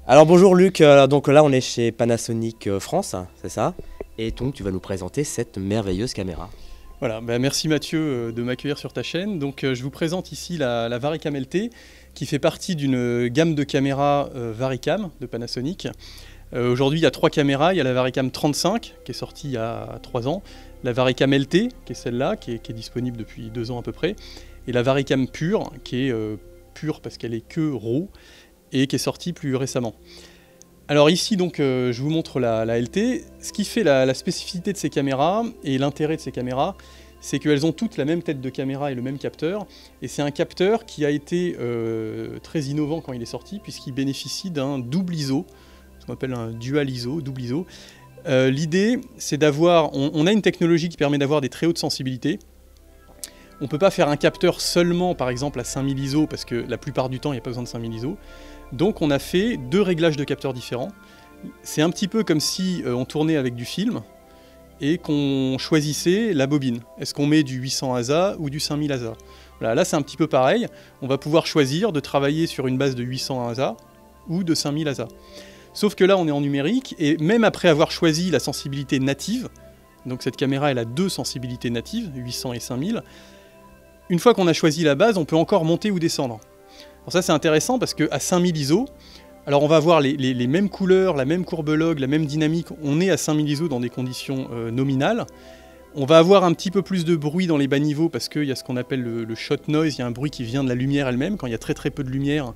Alors bonjour Luc, donc là on est chez Panasonic France, c'est ça? Et donc tu vas nous présenter cette merveilleuse caméra. Voilà, merci Mathieu de m'accueillir sur ta chaîne. Donc je vous présente ici la VariCam LT qui fait partie d'une gamme de caméras VariCam de Panasonic. Aujourd'hui il y a 3 caméras, il y a la VariCam 35 qui est sortie il y a 3 ans, la VariCam LT qui est celle-là, qui est disponible depuis 2 ans à peu près, et la VariCam Pure qui est pure parce qu'elle est que RAW et qui est sortie plus récemment. Alors ici donc je vous montre la LT. Ce qui fait la spécificité de ces caméras et l'intérêt de ces caméras, c'est qu'elles ont toutes la même tête de caméra et le même capteur, et c'est un capteur qui a été très innovant quand il est sorti, puisqu'il bénéficie d'un double ISO, ce qu'on appelle un dual ISO, double ISO. L'idée c'est d'avoir, on a une technologie qui permet d'avoir des très hautes sensibilités. On ne peut pas faire un capteur seulement par exemple à 5000 ISO, parce que la plupart du temps il n'y a pas besoin de 5000 ISO. Donc on a fait 2 réglages de capteurs différents. C'est un petit peu comme si on tournait avec du film et qu'on choisissait la bobine. Est-ce qu'on met du 800 ASA ou du 5000 ASA? Voilà, là c'est un petit peu pareil. On va pouvoir choisir de travailler sur une base de 800 ASA ou de 5000 ASA. Sauf que là on est en numérique, et même après avoir choisi la sensibilité native, donc cette caméra elle a 2 sensibilités natives, 800 et 5000, une fois qu'on a choisi la base, on peut encore monter ou descendre. Alors ça c'est intéressant parce qu'à 5000 ISO, alors on va avoir les mêmes couleurs, la même courbe log, la même dynamique, on est à 5000 ISO dans des conditions nominales. On va avoir un petit peu plus de bruit dans les bas niveaux parce qu'il y a ce qu'on appelle le shot noise, il y a un bruit qui vient de la lumière elle-même. Quand il y a très peu de lumière,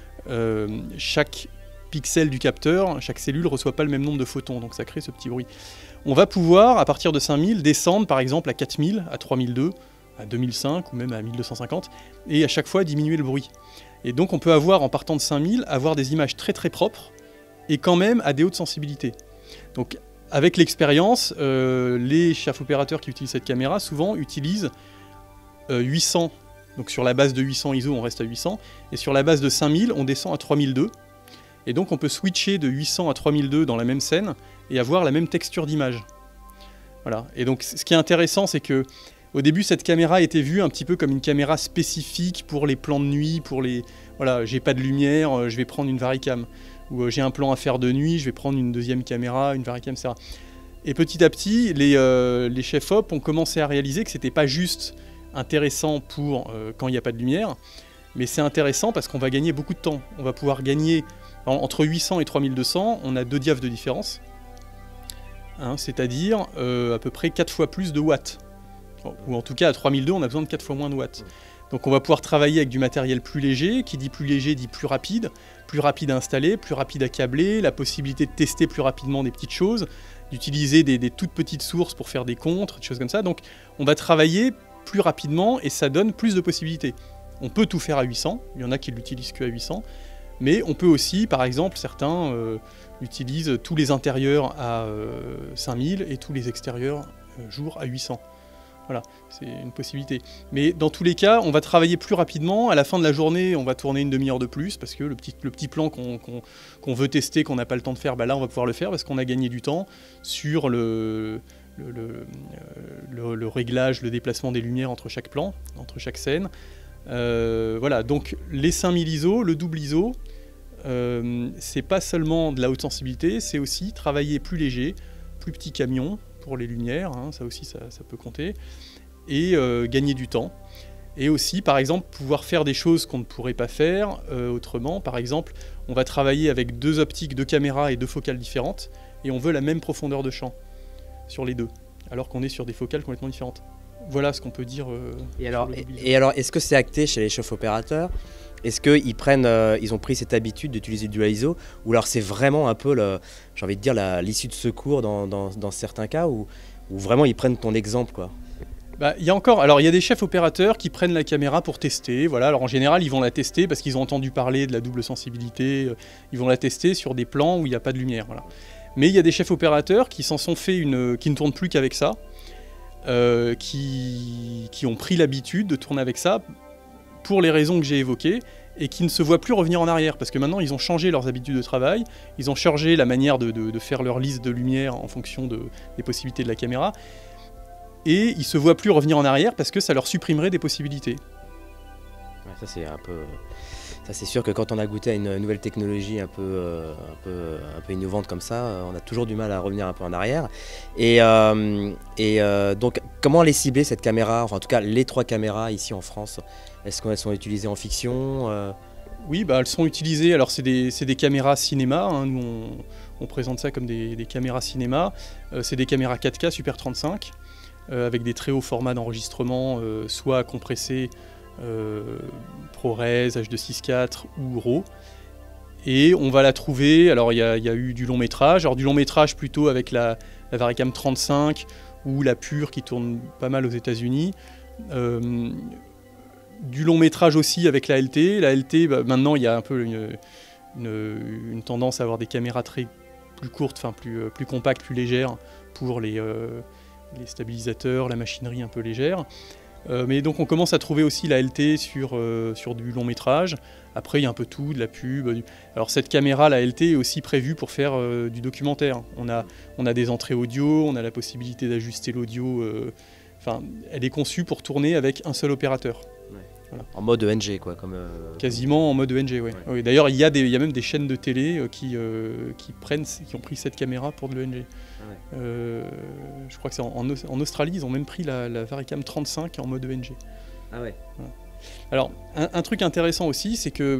chaque pixel du capteur, chaque cellule ne reçoit pas le même nombre de photons, donc ça crée ce petit bruit. On va pouvoir, à partir de 5000, descendre par exemple à 4000, à 3002, à 2005 ou même à 1250, et à chaque fois diminuer le bruit. Et donc on peut avoir, en partant de 5000, avoir des images très propres, et quand même à des hautes sensibilités. Donc avec l'expérience, les chefs opérateurs qui utilisent cette caméra, souvent utilisent 800, donc sur la base de 800 ISO on reste à 800, et sur la base de 5000 on descend à 3002, et donc on peut switcher de 800 à 3002 dans la même scène, et avoir la même texture d'image. Voilà. Et donc ce qui est intéressant, c'est que au début, cette caméra était vue un petit peu comme une caméra spécifique pour les plans de nuit, pour les... Voilà, j'ai pas de lumière, je vais prendre une VariCam. Ou j'ai un plan à faire de nuit, je vais prendre une deuxième caméra, une VariCam, etc. Et petit à petit, les chefs op ont commencé à réaliser que c'était pas juste intéressant pour quand il n'y a pas de lumière, mais c'est intéressant parce qu'on va gagner beaucoup de temps. On va pouvoir gagner, entre 800 et 3200, on a 2 diaphes de différence, hein, c'est-à-dire à peu près 4 fois plus de watts. Ou en tout cas à 3002 on a besoin de 4 fois moins de watts. Donc on va pouvoir travailler avec du matériel plus léger, qui dit plus léger dit plus rapide à installer, plus rapide à câbler, la possibilité de tester plus rapidement des petites choses, d'utiliser des toutes petites sources pour faire des contres, des choses comme ça. Donc on va travailler plus rapidement et ça donne plus de possibilités. On peut tout faire à 800, il y en a qui l'utilisent que à 800, mais on peut aussi, par exemple, certains utilisent tous les intérieurs à 5000 et tous les extérieurs jour à 800. Voilà, c'est une possibilité. Mais dans tous les cas, on va travailler plus rapidement. À la fin de la journée, on va tourner une demi-heure de plus, parce que le petit plan qu'on veut tester, qu'on n'a pas le temps de faire, là on va pouvoir le faire, parce qu'on a gagné du temps sur le réglage, le déplacement des lumières entre chaque plan, entre chaque scène. Voilà, donc les 5000 ISO, le double ISO, c'est pas seulement de la haute sensibilité, c'est aussi travailler plus léger, plus petit camion, pour les lumières, hein, ça aussi ça peut compter, et gagner du temps. Et aussi par exemple pouvoir faire des choses qu'on ne pourrait pas faire autrement. Par exemple, on va travailler avec 2 optiques, 2 caméras et 2 focales différentes, et on veut la même profondeur de champ sur les 2, alors qu'on est sur des focales complètement différentes. Voilà ce qu'on peut dire. Et alors, est-ce que c'est acté chez les chefs opérateurs? Est-ce qu'ils ils ont pris cette habitude d'utiliser du ISO, ou alors c'est vraiment un peu, j'ai envie de dire, l'issue de secours dans certains cas, où vraiment ils prennent ton exemple, quoi? Il y a des chefs opérateurs qui prennent la caméra pour tester. Voilà. Alors en général, ils vont la tester parce qu'ils ont entendu parler de la double sensibilité. Ils vont la tester sur des plans où il n'y a pas de lumière. Voilà. Mais il y a des chefs opérateurs qui s'en sont fait qui ne tournent plus qu'avec ça, qui ont pris l'habitude de tourner avec ça pour les raisons que j'ai évoquées, et qui ne se voient plus revenir en arrière, parce que maintenant ils ont changé leurs habitudes de travail, ils ont changé la manière de faire leur liste de lumière en fonction des possibilités de la caméra, et ils ne se voient plus revenir en arrière parce que ça leur supprimerait des possibilités. Ouais, ça c'est un peu... Ça, c'est sûr que quand on a goûté à une nouvelle technologie un peu innovante comme ça, on a toujours du mal à revenir un peu en arrière. Donc, comment les cibler cette caméra, enfin en tout cas les 3 caméras ici en France? Est-ce qu'elles sont utilisées en fiction? Oui, bah, elles sont utilisées, alors c'est des caméras cinéma, hein, nous on présente ça comme des caméras cinéma. C'est des caméras 4K Super 35, avec des très hauts formats d'enregistrement, soit compressés, ProRes, H.264 ou RAW. Et on va la trouver, alors il y a eu du long métrage, alors du long métrage plutôt avec la Varicam 35 ou la Pure qui tourne pas mal aux États-Unis. Du long métrage aussi avec la LT. La LT, bah, maintenant il y a un peu une tendance à avoir des caméras plus courtes, enfin plus compactes, plus légères pour les stabilisateurs, la machinerie un peu légère. Mais donc on commence à trouver aussi la LT sur du long métrage. Après il y a un peu tout, de la pub. Alors cette caméra, la LT, est aussi prévue pour faire du documentaire. On a des entrées audio, on a la possibilité d'ajuster l'audio. Enfin, elle est conçue pour tourner avec un seul opérateur. Ouais. Voilà. En mode ENG quoi, comme quasiment en mode ENG, oui. Ouais. Oui, d'ailleurs il y a même des chaînes de télé qui ont pris cette caméra pour de l'ENG. Ah ouais. Je crois que c'est en Australie, ils ont même pris la Varicam 35 en mode ENG. Ah ouais. Voilà. Alors un truc intéressant aussi, c'est que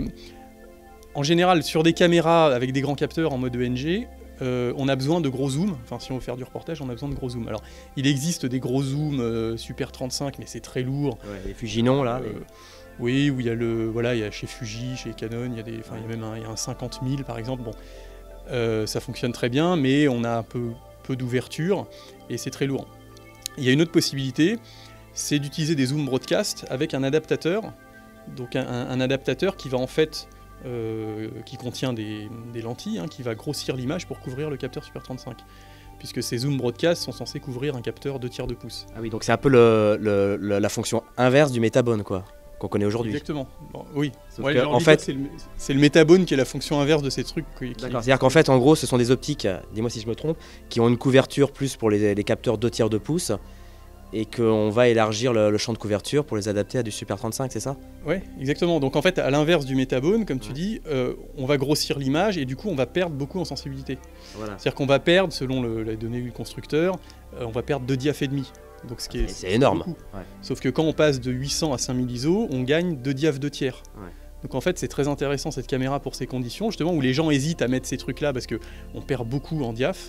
en général sur des caméras avec des grands capteurs en mode ENG, on a besoin de gros zooms. Enfin, si on veut faire du reportage, on a besoin de gros zooms. Alors, il existe des gros zooms Super 35, mais c'est très lourd. Ouais, les Fujinon, là. Oui, où il y a il y a chez Fuji, chez Canon, il y a même un 50 000 par exemple. Bon, ça fonctionne très bien, mais on a un peu d'ouverture et c'est très lourd. Il y a une autre possibilité, c'est d'utiliser des zooms broadcast avec un adaptateur. Donc un adaptateur qui va en fait qui contient des lentilles, hein, qui va grossir l'image pour couvrir le capteur Super 35. Puisque ces zooms broadcast sont censés couvrir un capteur 2/3 de pouce. Ah oui, donc c'est un peu la fonction inverse du métabone, quoi, qu'on connaît aujourd'hui. Exactement. Bon, oui. Ouais, en fait, c'est le métabone qui est la fonction inverse de ces trucs. D'accord. C'est-à-dire qu'en fait, en gros, ce sont des optiques, dis-moi si je me trompe, qui ont une couverture plus pour les capteurs 2/3 de pouce, et qu'on va élargir le champ de couverture pour les adapter à du Super 35, c'est ça? Oui, exactement. Donc en fait, à l'inverse du métabone, comme tu dis, on va grossir l'image et du coup on va perdre beaucoup en sensibilité. Voilà. C'est-à-dire qu'on va perdre, selon les données du constructeur, on va perdre 2 diaphes et demi. Donc c'est énorme. Ouais. Sauf que quand on passe de 800 à 5000 ISO, on gagne 2 diaphes 2/3. Ouais. Donc en fait c'est très intéressant cette caméra pour ces conditions, justement où les gens hésitent à mettre ces trucs-là parce qu'on perd beaucoup en diaphes.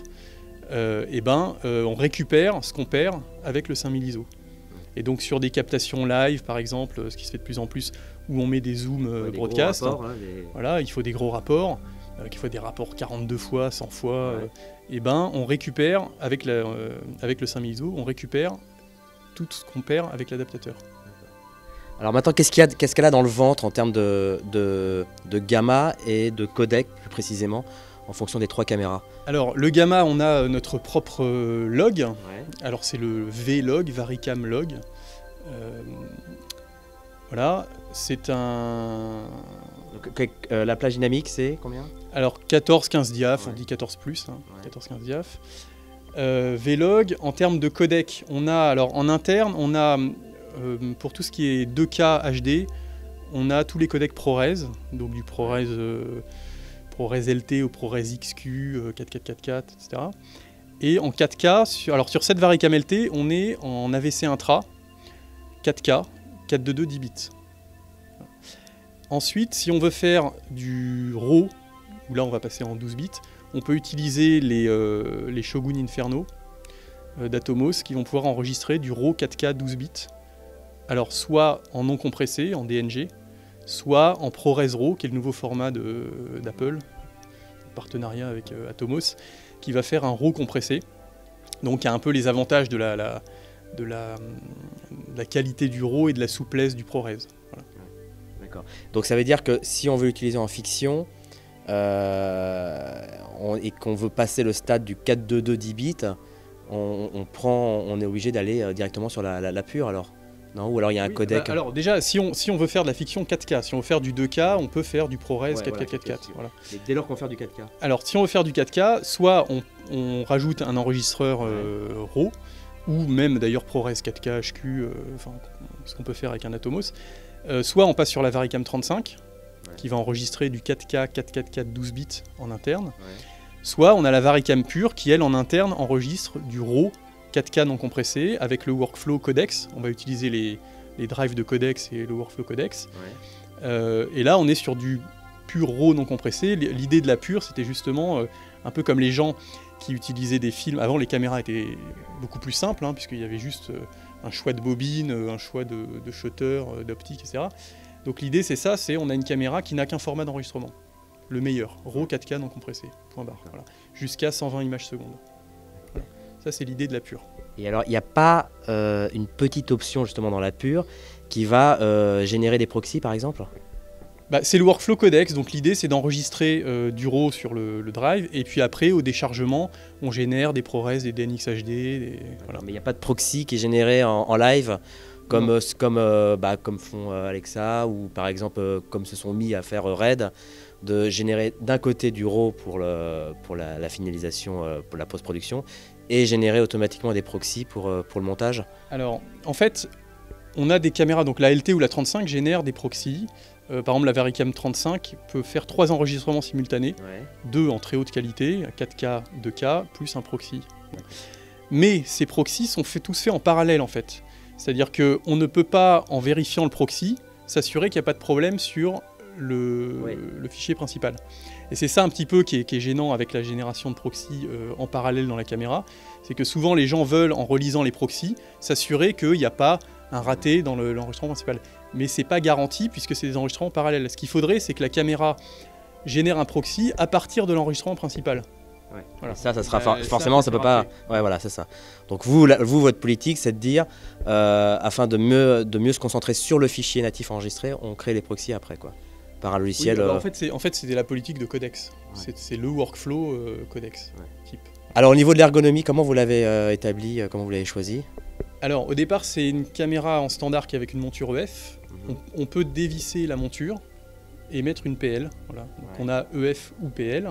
On récupère ce qu'on perd avec le 5000 ISO. Et donc sur des captations live, par exemple, ce qui se fait de plus en plus, où on met des zooms broadcast, rapports, hein, voilà, il faut des gros rapports, qu'il faut des rapports 42 fois, 100 fois, on récupère, avec le 5000 ISO, on récupère tout ce qu'on perd avec l'adaptateur. Alors maintenant, qu'est-ce qu'elle a dans le ventre en termes de gamma et de codec, plus précisément, en fonction des 3 caméras? Alors le gamma, on a notre propre log. Ouais. Alors c'est le V-log, Varicam log. Voilà, c'est un... Donc, la plage dynamique, c'est combien? Alors 14-15 diaphes, on dit 14+, hein, 14-15 diaphes. V-log, en termes de codec, on a, alors en interne, on a, pour tout ce qui est 2K HD, on a tous les codecs ProRes, donc du ProRes LT au ProRes XQ, 4.4.4.4, etc. Et en 4K, sur cette Varicam LT, on est en AVC intra, 4K, 422 10 bits. Ensuite, si on veut faire du RAW, où là on va passer en 12 bits, on peut utiliser les Shogun Inferno d'Atomos qui vont pouvoir enregistrer du RAW 4K 12 bits. Alors soit en non compressé, en DNG, soit en ProRes RAW, qui est le nouveau format d'Apple, partenariat avec Atomos, qui va faire un RAW compressé. Donc il y a un peu les avantages de la qualité du RAW et de la souplesse du ProRes. Voilà. D'accord. Donc ça veut dire que si on veut l'utiliser en fiction et qu'on veut passer le stade du 422 10 bits, on est obligé d'aller directement sur la pure alors? Non, ou alors il y a un codec. Bah, alors déjà, si on veut faire de la fiction 4K, si on veut faire du 2K, on peut faire du ProRes 4K4K. Voilà. Et dès lors qu'on veut faire du 4K. Alors si on veut faire du 4K, soit on rajoute un enregistreur RAW, ou même d'ailleurs ProRes 4K HQ, ce qu'on peut faire avec un Atomos, soit on passe sur la Varicam 35, qui va enregistrer du 4K, 444, 12 bits en interne. Soit on a la Varicam pure qui, elle, en interne, enregistre du RAW 4K non compressé avec le workflow codex. On va utiliser les drives de codex et le workflow codex. Et là, on est sur du pur RAW non compressé. L'idée de la pure, c'était justement un peu comme les gens qui utilisaient des films. Avant, les caméras étaient beaucoup plus simples, hein, puisqu'il y avait juste un choix de bobine, un choix de shutter, d'optique, etc. Donc l'idée, c'est ça, on a une caméra qui n'a qu'un format d'enregistrement. Le meilleur, RAW 4K non compressé, point barre. Voilà. Jusqu'à 120 images secondes. Voilà. Ça, c'est l'idée de la pure. Et alors, il n'y a pas une petite option justement dans la pure qui va générer des proxys, par exemple? C'est le workflow codex, donc l'idée c'est d'enregistrer du RAW sur le drive, et puis après au déchargement on génère des ProRes, des DNxHD, voilà. Mais il n'y a pas de proxy qui est généré en live comme font Alexa, ou par exemple comme se sont mis à faire Red, de générer d'un côté du RAW pour la finalisation, pour la post-production, et générer automatiquement des proxys pour le montage. Alors en fait on a des caméras, donc la LT ou la 35 génère des proxys. Par exemple, la Varicam 35 peut faire 3 enregistrements simultanés, 2 en très haute qualité, 4K, 2K, plus un proxy. Mais ces proxys sont tous faits en parallèle en fait. C'est-à-dire qu'on ne peut pas, en vérifiant le proxy, s'assurer qu'il n'y a pas de problème sur le fichier principal. Et c'est ça un petit peu qui est gênant avec la génération de proxys en parallèle dans la caméra. C'est que souvent les gens veulent, en relisant les proxys, s'assurer qu'il n'y a pas un raté dans l'enregistrement principal. Mais c'est pas garanti puisque c'est des enregistrements parallèles. Ce qu'il faudrait, c'est que la caméra génère un proxy à partir de l'enregistrement principal. Voilà. Ça sera forcément, ça peut pas. Ouais, voilà, c'est ça. Donc vous, votre politique, c'est de dire, afin de mieux se concentrer sur le fichier natif enregistré, on crée les proxys après, quoi, par un logiciel. En fait, c'était la politique de codex. C'est le workflow codex type. Alors au niveau de l'ergonomie, comment vous l'avez établi, comment vous l'avez choisi? Alors au départ, c'est une caméra en standard qui est avec une monture EF. On peut dévisser la monture et mettre une PL. Voilà. Donc on a EF ou PL.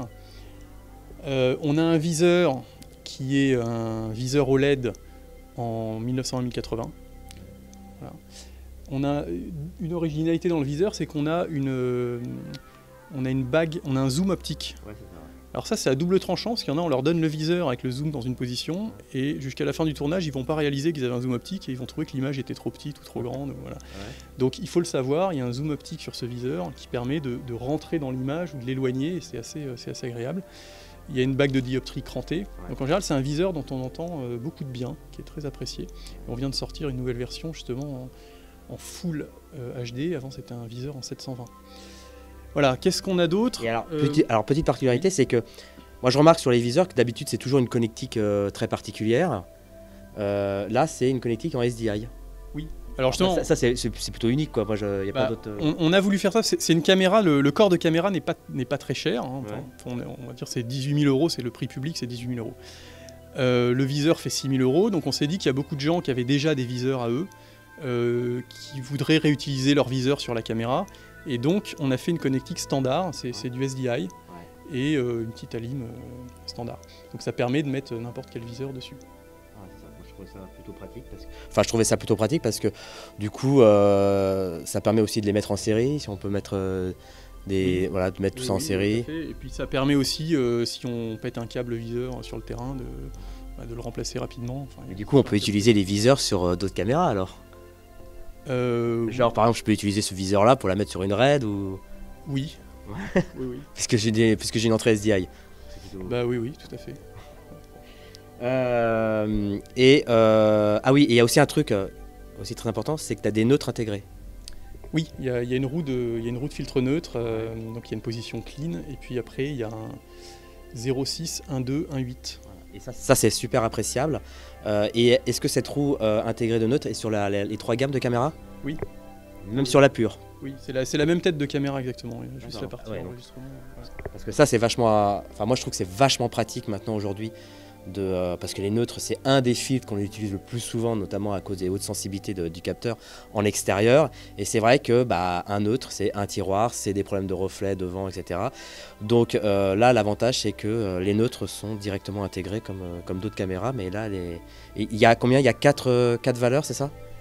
On a un viseur qui est un viseur OLED en 1900-1080. Voilà. On a une originalité dans le viseur, c'est qu'on a une bague, on a un zoom optique. Alors ça, c'est à double tranchant, parce qu'il y en a, on leur donne le viseur avec le zoom dans une position, et jusqu'à la fin du tournage, ils vont pas réaliser qu'ils avaient un zoom optique, et ils vont trouver que l'image était trop petite ou trop grande. Voilà. Donc il faut le savoir, il y a un zoom optique sur ce viseur qui permet de rentrer dans l'image ou de l'éloigner, et c'est assez agréable. Il y a une bague de dioptrie crantée. Donc en général, c'est un viseur dont on entend beaucoup de bien, qui est très apprécié. Et on vient de sortir une nouvelle version justement en full HD. Avant, c'était un viseur en 720. Voilà, qu'est-ce qu'on a d'autre? Alors, petite particularité, c'est que moi je remarque sur les viseurs que d'habitude c'est toujours une connectique très particulière. Là, c'est une connectique en SDI. Oui. Alors justement, ça c'est plutôt unique, quoi. Moi, y a pas d'autre. On a voulu faire ça. C'est une caméra. Le corps de caméra n'est pas très cher. Hein. On va dire c'est 18 000 €. C'est le prix public, c'est 18 000 €. Le viseur fait 6 000 €. Donc on s'est dit qu'il y a beaucoup de gens qui avaient déjà des viseurs à eux, qui voudraient réutiliser leur viseur sur la caméra. Et donc on a fait une connectique standard. C'est du SDI et une petite alim standard. Donc ça permet de mettre n'importe quel viseur dessus. Je trouvais ça plutôt pratique parce que du coup ça permet aussi de les mettre en série, si on peut mettre de mettre tout ça en série. Et puis ça permet aussi, si on pète un câble viseur sur le terrain, de le remplacer rapidement. Et du coup on peut utiliser les viseurs sur d'autres caméras alors. Genre par exemple je peux utiliser ce viseur là pour la mettre sur une Red ou. Oui. Oui. Parce que j'ai une entrée SDI. Oui, tout à fait. Et il y a aussi un truc aussi très important, c'est que tu as des neutres intégrés. Oui, il y a une roue de filtre neutre, donc il y a une position clean, et puis après il y a un 0,6, 1,2, 1,8. Et ça c'est super appréciable. Et est-ce que cette roue intégrée de neutre est sur les 3 gammes de caméras? Oui. Même sur la pure? Oui, c'est la même tête de caméra exactement, juste la partie enregistrement. Parce que ça c'est vachement... moi je trouve que c'est vachement pratique maintenant aujourd'hui. Parce que les neutres, c'est un des filtres qu'on utilise le plus souvent, notamment à cause des hautes sensibilités du capteur en extérieur. Et c'est vrai que un neutre, c'est un tiroir, c'est des problèmes de reflets, de vent, etc. Donc là, l'avantage, c'est que les neutres sont directement intégrés comme d'autres caméras. Mais là, il y a combien? Il y a 4 valeurs, c'est ça?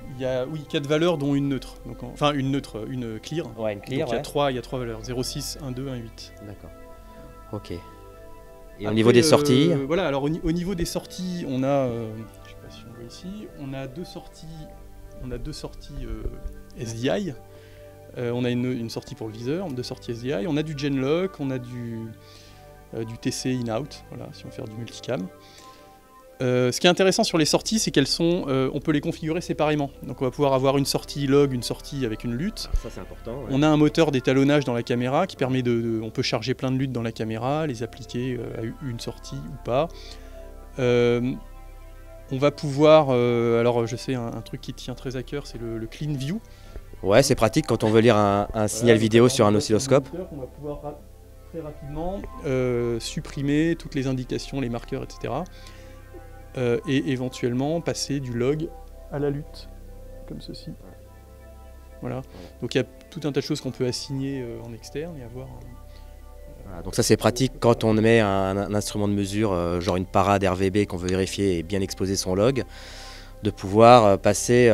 Il y a 4 valeurs dont une neutre. Donc, enfin une neutre, une clear. Ouais, une clear. Donc, il y a trois valeurs, 0,6, 1,2, 1,8. D'accord. Ok. Et après, au niveau des sorties voilà, alors au niveau des sorties, on a, je sais pas si on voit ici, on a deux sorties SDI. On a une sortie pour le viseur, deux sorties SDI. On a du Genlock, on a du TC in-out, voilà, si on veut faire du multicam. Ce qui est intéressant sur les sorties, c'est qu'elles sont, on peut les configurer séparément. Donc on va pouvoir avoir une sortie log, une sortie avec une lutte. Ça c'est important. Ouais. On a un moteur d'étalonnage dans la caméra qui permet on peut charger plein de luttes dans la caméra, les appliquer à une sortie ou pas. On va pouvoir, alors je sais un truc qui tient très à cœur, c'est le clean view. Ouais, c'est pratique quand on veut lire un signal vidéo sur un oscilloscope. On va pouvoir très rapidement supprimer toutes les indications, les marqueurs, etc. Et éventuellement passer du log à la lutte, comme ceci. Voilà. Donc il y a tout un tas de choses qu'on peut assigner en externe et avoir. Voilà, donc ça c'est pratique quand on met un instrument de mesure, genre une parade RVB qu'on veut vérifier et bien exposer son log, de pouvoir passer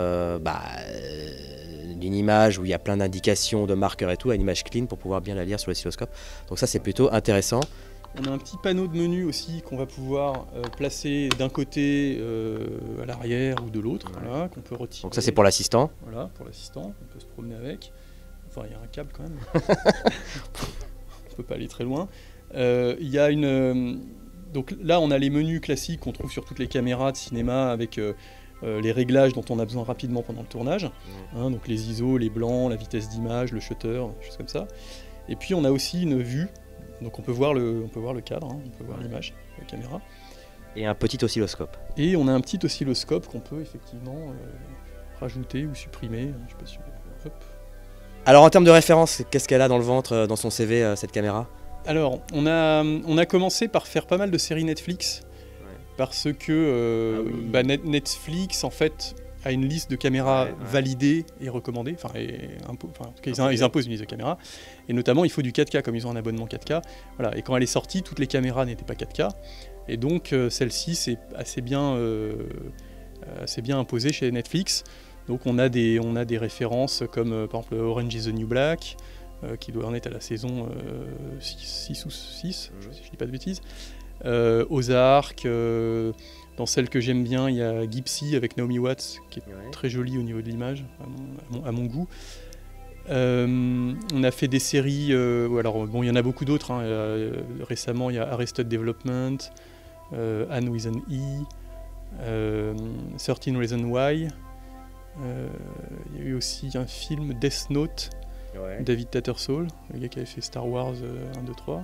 d'une image où il y a plein d'indications, de marqueurs et tout, à une image clean pour pouvoir bien la lire sur l'oscilloscope. Donc ça c'est plutôt intéressant. On a un petit panneau de menu aussi qu'on va pouvoir placer d'un côté à l'arrière ou de l'autre, voilà, qu'on peut retirer. Donc ça c'est pour l'assistant. Voilà, pour l'assistant, on peut se promener avec. Enfin il y a un câble quand même. On peut pas aller très loin. Il y a donc là on a les menus classiques qu'on trouve sur toutes les caméras de cinéma avec les réglages dont on a besoin rapidement pendant le tournage. Hein, donc les ISO, les blancs, la vitesse d'image, le shutter, des choses comme ça. Et puis on a aussi une vue. Donc on peut voir le cadre, hein, on peut voir l'image de la caméra. Et un petit oscilloscope. Et on a un petit oscilloscope qu'on peut effectivement rajouter ou supprimer. Je sais pas si on... Hop. Alors en termes de référence, qu'est-ce qu'elle a dans le ventre, dans son CV, cette caméra? Alors on a commencé par faire pas mal de séries Netflix, parce que Netflix en fait a une liste de caméras validées et recommandées, en tout cas ils imposent une liste de caméras, et notamment il faut du 4K, comme ils ont un abonnement 4K, voilà. Et quand elle est sortie, toutes les caméras n'étaient pas 4K, et donc celle-ci c'est assez bien imposée chez Netflix. Donc on a des références comme par exemple Orange is the New Black, qui doit en être à la saison 6 ou 6, si je dis pas de bêtises, Ozark. Dans celle que j'aime bien, il y a Gypsy avec Naomi Watts, qui est très jolie au niveau de l'image, à mon goût. On a fait des séries, alors bon, il y en a beaucoup d'autres. Hein. Récemment, il y a Arrested Development, Anne with an E, 13 Reasons Why. Il y a eu aussi un film, Death Note, David Tattersall, le gars qui avait fait Star Wars 1, 2, 3.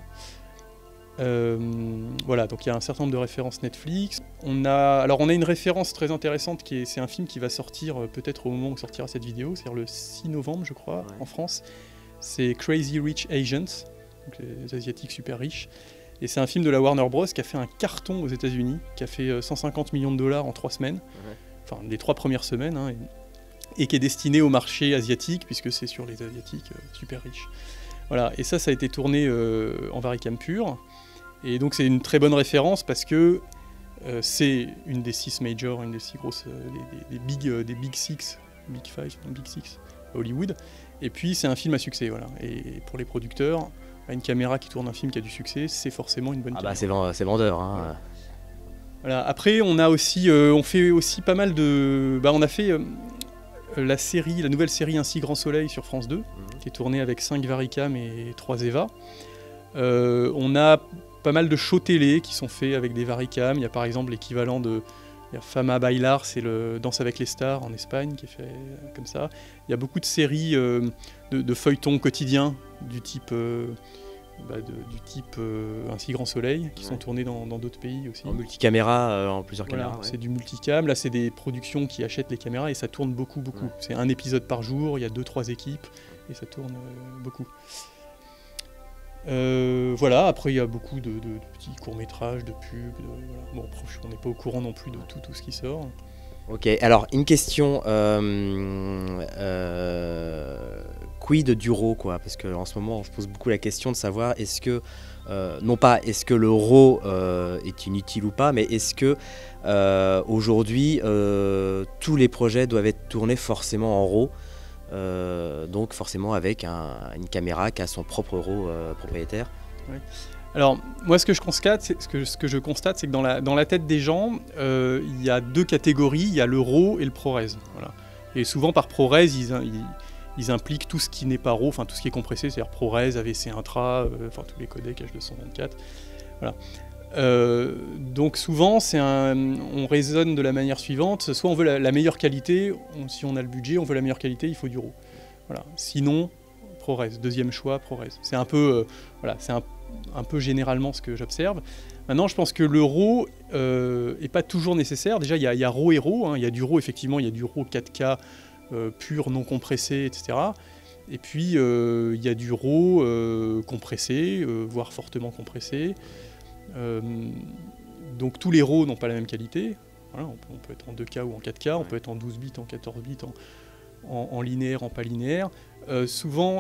Voilà, donc il y a un certain nombre de références Netflix. On a une référence très intéressante, c'est un film qui va sortir peut-être au moment où sortira cette vidéo, c'est-à-dire le 6 novembre je crois, en France. C'est Crazy Rich Asians, donc les Asiatiques super riches. Et c'est un film de la Warner Bros qui a fait un carton aux États-Unis, qui a fait 150 millions de dollars en 3 semaines, enfin les 3 premières semaines, hein, et qui est destiné au marché asiatique, puisque c'est sur les Asiatiques super riches. Voilà, et ça a été tourné en Varicam pur. Et donc c'est une très bonne référence parce que c'est une des 6 majors, une des 6 grosses, des big 6, big 5, big 6 Hollywood. Et puis c'est un film à succès, voilà. Et pour les producteurs, une caméra qui tourne un film qui a du succès, c'est forcément une bonne caméra. C'est vendeur. Hein. Voilà. Après on a aussi, on fait aussi pas mal de, on a fait la nouvelle série Ainsi Grand Soleil sur France 2, qui est tournée avec 5 Varicam et 3 EVA. On a pas mal de shows télé qui sont faits avec des Varicam. Il y a par exemple l'équivalent de Fama Bailar, c'est le Danse avec les stars en Espagne qui est fait comme ça. Il y a beaucoup de séries de feuilletons quotidiens du type Ainsi Grand Soleil qui sont tournées dans d'autres pays aussi. En multicaméra, en plusieurs caméras. C'est du multicam. Là, c'est des productions qui achètent les caméras et ça tourne beaucoup. C'est un épisode par jour, il y a 2-3 équipes et ça tourne beaucoup. Voilà, après il y a beaucoup de petits courts-métrages, de pubs, Bon, après, on n'est pas au courant non plus de tout ce qui sort. Ok, alors une question, quid du RAW, quoi, parce qu'en ce moment on se pose beaucoup la question de savoir est-ce que non pas est-ce que le RAW est inutile ou pas, mais est-ce que aujourd'hui tous les projets doivent être tournés forcément en RAW, donc forcément avec une caméra qui a son propre RAW propriétaire. Oui. Alors moi ce que je constate, c'est que dans la tête des gens, il y a deux catégories, il y a le RAW et le ProRes. Voilà. Et souvent par ProRes, ils impliquent tout ce qui n'est pas RAW, enfin tout ce qui est compressé, c'est-à-dire ProRes, AVC Intra, enfin tous les codecs H224. Voilà. Donc souvent, on raisonne de la manière suivante, soit on veut la meilleure qualité, si on a le budget, on veut la meilleure qualité, il faut du RAW. Voilà. Sinon, ProRes, deuxième choix, ProRes. C'est un peu, voilà, c'est un peu généralement ce que j'observe. Maintenant, je pense que le RAW n'est pas toujours nécessaire. Déjà, il y a RAW et RAW, hein. Il y a du RAW, effectivement, il y a du RAW 4K pur, non compressé, etc. Et puis, il y a du RAW compressé, voire fortement compressé. Donc tous les RAW n'ont pas la même qualité. Voilà, on peut être en 2K ou en 4K, on peut être en 12 bits, en 14 bits, en linéaire, en pas linéaire. Souvent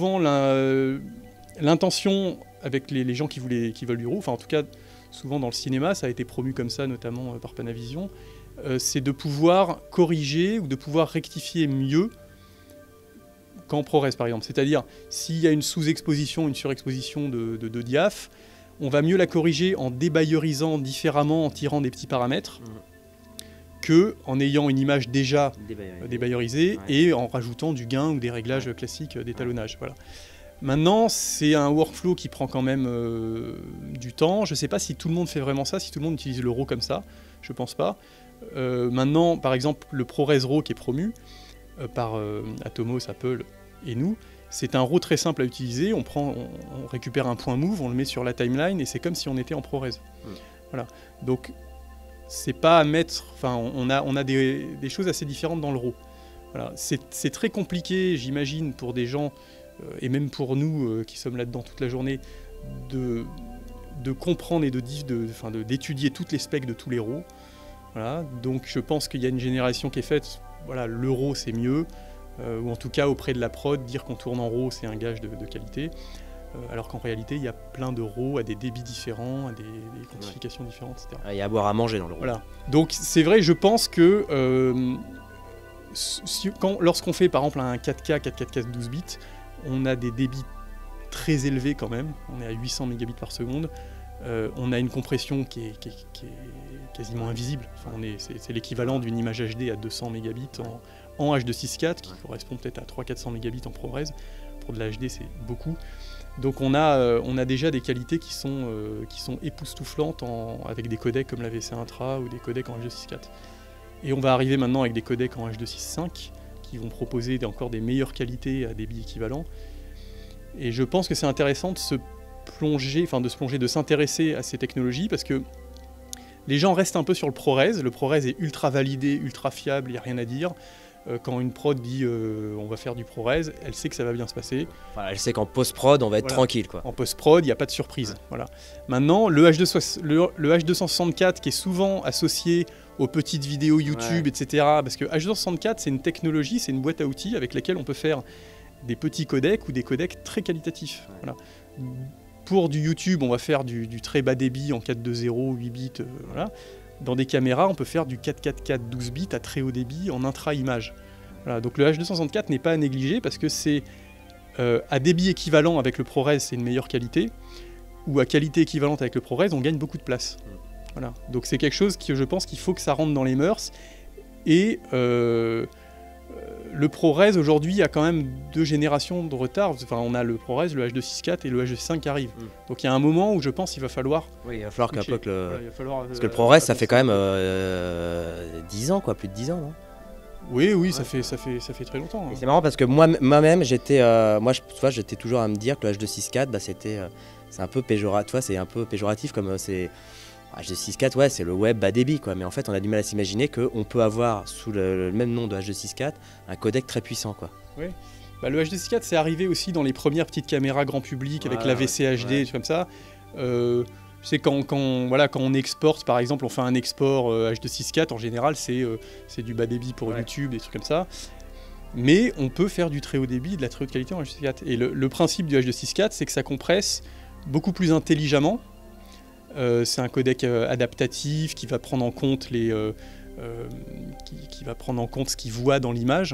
l'intention avec les gens qui veulent du RAW, enfin en tout cas souvent dans le cinéma, ça a été promu comme ça, notamment par Panavision, c'est de pouvoir corriger ou de pouvoir rectifier mieux qu'en ProRes par exemple. C'est-à-dire s'il y a une sous-exposition, une surexposition de diaph, on va mieux la corriger en débailleurisant différemment, en tirant des petits paramètres, qu'en ayant une image déjà débailleurisée et en rajoutant du gain ou des réglages classiques d'étalonnage. Voilà. Maintenant, c'est un workflow qui prend quand même du temps. Je ne sais pas si tout le monde fait vraiment ça, si tout le monde utilise le RAW comme ça. Je ne pense pas. Maintenant, par exemple, le ProRes RAW qui est promu par Atomos, Apple et nous, c'est un RAW très simple à utiliser. On récupère un point move, on le met sur la timeline et c'est comme si on était en ProRes. Voilà. Donc, c'est pas à mettre. Enfin, on a des choses assez différentes dans le RAW. Voilà. C'est très compliqué, j'imagine, pour des gens. Et même pour nous qui sommes là-dedans toute la journée, de comprendre et d'étudier toutes les specs de tous les RAW. Voilà. Donc je pense qu'il y a une génération qui est faite, voilà, le RAW c'est mieux, ou en tout cas auprès de la prod, dire qu'on tourne en RAW c'est un gage de qualité, alors qu'en réalité il y a plein de RAW à des débits différents, à des quantifications différentes, etc. Il y a à boire à manger dans le RAW. Voilà. Donc c'est vrai, je pense que lorsqu'on fait par exemple un 4K, 4K 12 bits, on a des débits très élevés quand même, on est à 800 mégabits par seconde, on a une compression qui est quasiment invisible, enfin, c'est l'équivalent d'une image HD à 200 mégabits en H264, qui correspond peut-être à 300-400 mégabits en ProRes, pour de la HD c'est beaucoup. Donc on a déjà des qualités qui sont époustouflantes avec des codecs comme la VC Intra ou des codecs en H264. Et on va arriver maintenant avec des codecs en H265, qui vont proposer encore des meilleures qualités à débit équivalent. Et je pense que c'est intéressant de de s'intéresser à ces technologies, parce que les gens restent un peu sur le ProRes. Le ProRes est ultra validé, ultra fiable, il n'y a rien à dire. Quand une prod dit on va faire du ProRes, elle sait que ça va bien se passer. Voilà, elle sait qu'en post-prod, on va être tranquille, quoi. En post-prod, il n'y a pas de surprise. Voilà. Maintenant, le H264 qui est souvent associé aux petites vidéos YouTube, etc. Parce que H264, c'est une technologie, c'est une boîte à outils avec laquelle on peut faire des petits codecs ou des codecs très qualitatifs. Voilà. Pour du YouTube, on va faire du très bas débit en 4.2.0, 8 bits. Voilà. Dans des caméras, on peut faire du 4.4.4 12 bits à très haut débit en intra-image. Voilà. Donc le H264 n'est pas à négliger parce que c'est à débit équivalent avec le ProRes, c'est une meilleure qualité, ou à qualité équivalente avec le ProRes, on gagne beaucoup de place. Voilà. Donc c'est quelque chose que je pense qu'il faut que ça rentre dans les mœurs. Et le ProRes aujourd'hui a quand même 2 générations de retard. Enfin, on a le ProRes, le H264 et le H265 qui arrivent. Donc il y a un moment où je pense qu'il va falloir. Oui, il va falloir qu'un peu que le. Voilà, il va falloir, parce que le ProRes, ça fait quand même 10 ans, quoi, plus de 10 ans, non? Oui, ça fait très longtemps. Hein. C'est marrant parce que moi-même, j'étais toujours à me dire que le H264, bah, c'est un peu péjoratif. C'est un peu péjoratif comme c'est. H264, ouais, c'est le web bas débit, quoi. Mais en fait, on a du mal à s'imaginer qu'on peut avoir, sous le même nom de H264, un codec très puissant, quoi. Oui. Bah, le H264, c'est arrivé aussi dans les premières petites caméras grand public, avec la VCHD, des trucs comme ça. C'est quand on exporte, par exemple, on fait un export H264, en général, c'est du bas débit pour YouTube, des trucs comme ça. Mais on peut faire du très haut débit, de la très haute qualité en H264. Et le principe du H264, c'est que ça compresse beaucoup plus intelligemment. C'est un codec adaptatif qui va prendre en compte qui va prendre en compte ce qu'il voit dans l'image.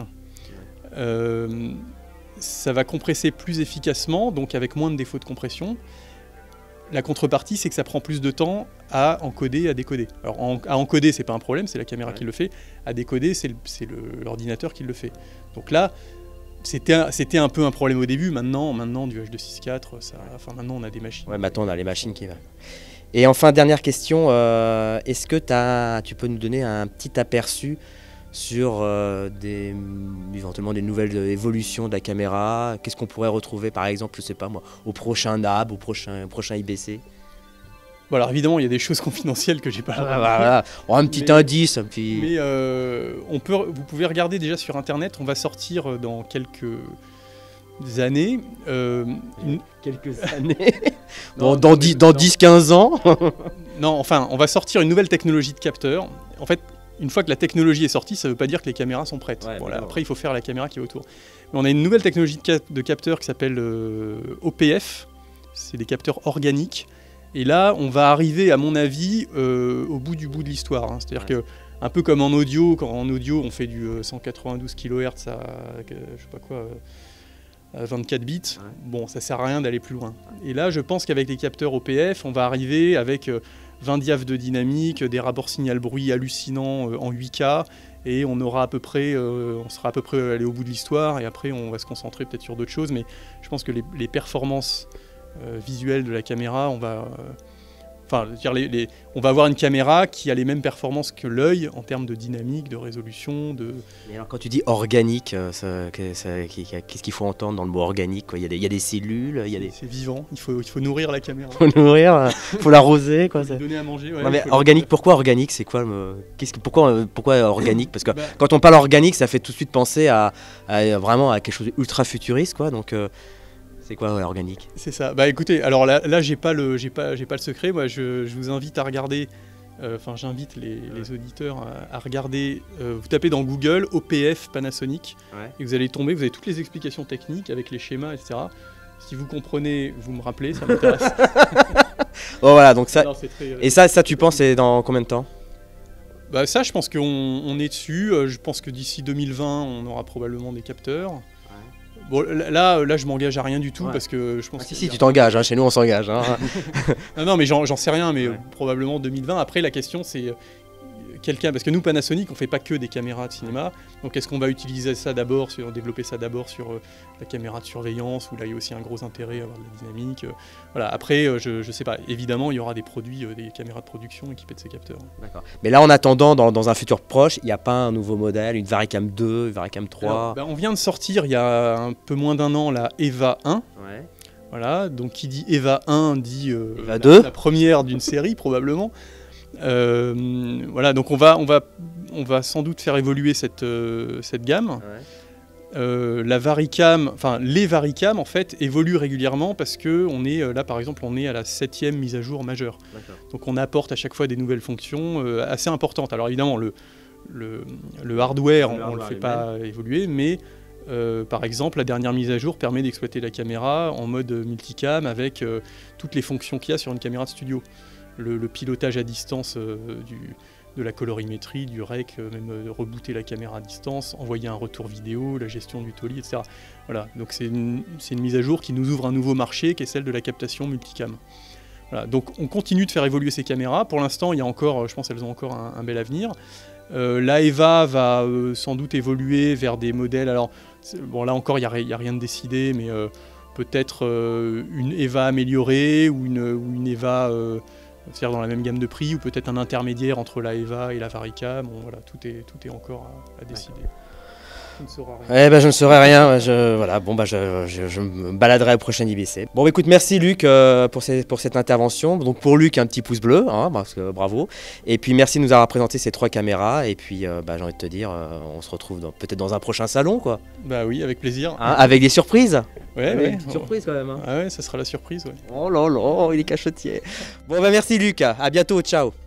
Ça va compresser plus efficacement, donc avec moins de défauts de compression. La contrepartie, c'est que ça prend plus de temps à encoder et à décoder. Alors à encoder, c'est pas un problème, c'est la caméra qui le fait. À décoder, c'est l'ordinateur qui le fait. Donc là, c'était un peu un problème au début. Maintenant du H264, maintenant on a des machines. Ouais, maintenant on a les machines qui vont. Et enfin, dernière question, est-ce que tu peux nous donner un petit aperçu sur éventuellement des nouvelles évolutions de la caméra? Qu'est-ce qu'on pourrait retrouver par exemple, je sais pas moi, au prochain NAB, au prochain IBC? Bon, alors évidemment, il y a des choses confidentielles que j'ai pas. Voilà. Un petit indice. Mais vous pouvez regarder déjà sur Internet. On va sortir dans quelques années. Quelques années. Dans 10-15 ans. Non, enfin, on va sortir une nouvelle technologie de capteur. En fait, une fois que la technologie est sortie, ça ne veut pas dire que les caméras sont prêtes. Ouais, voilà. Après, il faut faire la caméra qui est autour. Mais on a une nouvelle technologie de capteur qui s'appelle OPF. C'est des capteurs organiques. Et là, on va arriver, à mon avis, au bout de l'histoire. Hein. C'est-à-dire que, un peu comme en audio, quand en audio, on fait du 192 kHz à, je sais pas quoi, à 24 bits, bon, ça sert à rien d'aller plus loin. Et là, je pense qu'avec les capteurs OPF, on va arriver avec 20 diaph de dynamique, des rapports signal-bruit hallucinants en 8K, et on aura à peu près, on sera à peu près allé au bout de l'histoire, et après, on va se concentrer peut-être sur d'autres choses, mais je pense que les performances visuelles de la caméra, on va avoir une caméra qui a les mêmes performances que l'œil en termes de dynamique, de résolution. Mais alors quand tu dis organique, qu'est-ce qu'il faut entendre dans le mot organique, quoi? Il y a des cellules, C'est vivant, il faut nourrir la caméra. Il faut nourrir, il faut l'arroser, quoi. Donner à manger. Ouais, non, mais organique, pourquoi organique? C'est quoi pourquoi organique? Parce que quand on parle organique, ça fait tout de suite penser vraiment à quelque chose d'ultra futuriste, quoi. Donc c'est quoi organique? C'est ça. Bah écoutez, alors là j'ai pas le secret. Moi, je vous invite à regarder. J'invite les auditeurs à regarder. Vous tapez dans Google OPF Panasonic et vous allez tomber. Vous avez toutes les explications techniques avec les schémas, etc. Si vous comprenez, vous me rappelez, ça m'intéresse. Bon voilà, donc ça. Et ça, tu penses, c'est dans combien de temps? Bah ça, je pense qu'on est dessus. Je pense que d'ici 2020, on aura probablement des capteurs. Bon, là, je m'engage à rien du tout parce que je pense. Si, tu t'engages, hein, chez nous on s'engage. Hein. non, mais j'en sais rien, mais probablement 2020. Après, la question c'est parce que nous, Panasonic, on fait pas que des caméras de cinéma. Donc, est-ce qu'on va utiliser ça d'abord, développer ça d'abord sur la caméra de surveillance, où là il y a aussi un gros intérêt à avoir de la dynamique. Voilà. Après, je sais pas. Évidemment, il y aura des produits, des caméras de production équipées de ces capteurs. D'accord. Mais là, en attendant, dans un futur proche, il n'y a pas un nouveau modèle, une VariCam 2, une VariCam 3? Alors, on vient de sortir il y a un peu moins d'1 an la EVA 1. Ouais. Voilà. Donc, qui dit EVA 1 dit EVA 2. La première d'une série probablement. Voilà, donc on va sans doute faire évoluer cette gamme. La VariCam, les VariCam en fait évoluent régulièrement parce que on est là par exemple on est à la 7e mise à jour majeure. Donc on apporte à chaque fois des nouvelles fonctions assez importantes. Alors évidemment le hardware on le fait pas évoluer, mais par exemple la dernière mise à jour permet d'exploiter la caméra en mode multicam avec toutes les fonctions qu'il y a sur une caméra de studio. Le pilotage à distance de la colorimétrie, du rec, même rebooter la caméra à distance, envoyer un retour vidéo, la gestion du Tolly, etc. Voilà, donc c'est une mise à jour qui nous ouvre un nouveau marché qui est celle de la captation multicam. Voilà, donc on continue de faire évoluer ces caméras. Pour l'instant, il y a encore, je pense qu'elles ont encore un bel avenir. La EVA va sans doute évoluer vers des modèles. Alors, bon, là encore, il n'y a rien de décidé, mais peut-être une EVA améliorée ou une EVA. C'est-à-dire dans la même gamme de prix, ou peut-être un intermédiaire entre la EVA et la VariCam. Bon, voilà, tout est encore à décider. Je ne saurai rien. Je ne saurai rien. Je me baladerai au prochain IBC. Bon, écoute, merci Luc pour cette intervention. Donc pour Luc, un petit pouce bleu, hein, parce que bravo. Et puis merci de nous avoir présenté ces 3 caméras. Et puis j'ai envie de te dire, on se retrouve peut-être dans un prochain salon, quoi. Bah oui, avec plaisir. Hein, avec des surprises. Ouais. Surprise quand même. Hein. Ah ouais, ça sera la surprise. Ouais. Oh là là, il est cachotier. Bon, merci Luc. À bientôt. Ciao.